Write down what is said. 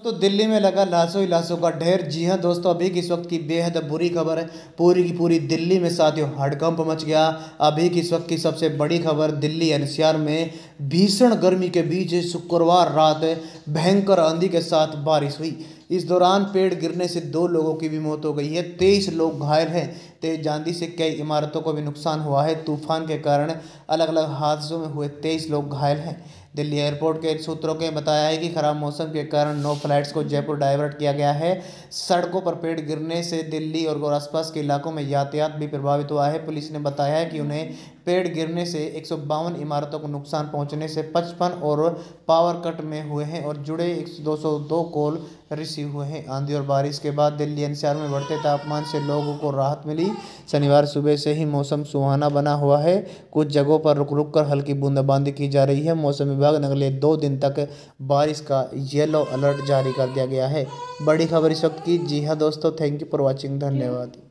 तो दिल्ली में लगा लाशों ही लाशों का ढेर। जी हाँ दोस्तों, अभी की इस वक्त की बेहद बुरी खबर है। पूरी की पूरी दिल्ली में साथियों हड़कंप मच गया। अभी की इस वक्त की सबसे बड़ी खबर, दिल्ली एनसीआर में भीषण गर्मी के बीच शुक्रवार रात भयंकर आंधी के साथ बारिश हुई। इस दौरान पेड़ गिरने से 2 लोगों की भी मौत हो गई है, 23 लोग घायल हैं। तेज आंधी से कई इमारतों को भी नुकसान हुआ है। तूफान के कारण अलग अलग हादसों में हुए 23 लोग घायल हैं। दिल्ली एयरपोर्ट के सूत्रों के बताया है कि खराब मौसम के कारण 9 फ्लाइट्स को जयपुर डाइवर्ट किया गया है। सड़कों पर पेड़ गिरने से दिल्ली और आसपास के इलाकों में यातायात भी प्रभावित हुआ है। पुलिस ने बताया है कि उन्हें पेड़ गिरने से 152 इमारतों को नुकसान पहुंचने से 55 और पावर कट में हुए हैं और जुड़े 202 कॉल रिसीव हुए हैं। आंधी और बारिश के बाद दिल्ली एनसीआर में बढ़ते तापमान से लोगों को राहत मिली। शनिवार सुबह से ही मौसम सुहाना बना हुआ है। कुछ जगहों पर रुक रुक कर हल्की बूंदाबांदी की जा रही है। मौसम विभाग ने अगले 2 दिन तक बारिश का येलो अलर्ट जारी कर दिया गया है। बड़ी खबर इस वक्त की। जी हाँ दोस्तों, थैंक यू फॉर वॉचिंग, धन्यवाद।